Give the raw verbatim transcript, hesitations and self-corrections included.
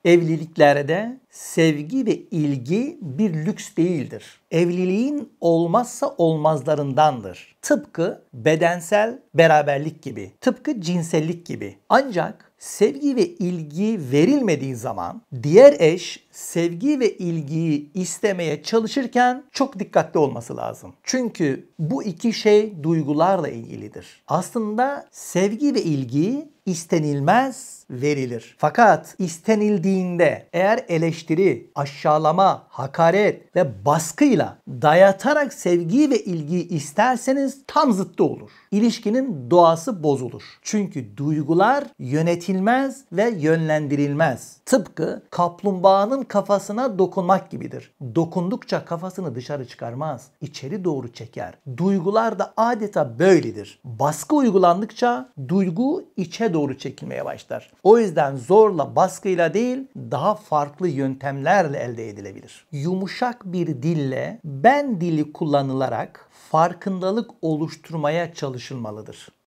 Evliliklerde sevgi ve ilgi bir lüks değildir. Evliliğin olmazsa olmazlarındandır. Tıpkı bedensel beraberlik gibi, tıpkı cinsellik gibi. Ancak sevgi ve ilgi verilmediği zaman diğer eş sevgi ve ilgiyi istemeye çalışırken çok dikkatli olması lazım. Çünkü bu iki şey duygularla ilgilidir. Aslında sevgi ve ilgi istenilmez, verilir. Fakat istenildiğinde eğer eleştiri, aşağılama, hakaret ve baskıyla dayatarak sevgi ve ilgiyi isterseniz tam zıttı olur. İlişkinin doğası bozulur. Çünkü duygular yönetilmez ve yönlendirilmez. Tıpkı kaplumbağanın kafasına dokunmak gibidir. Dokundukça kafasını dışarı çıkarmaz, içeri doğru çeker. Duygular da adeta böyledir. Baskı uygulandıkça duygu içe doğru çekilmeye başlar. O yüzden zorla, baskıyla değil, daha farklı yöntemlerle elde edilebilir. Yumuşak bir dille ben dili kullanılarak farkındalık oluşturmaya çalışılmalıdır.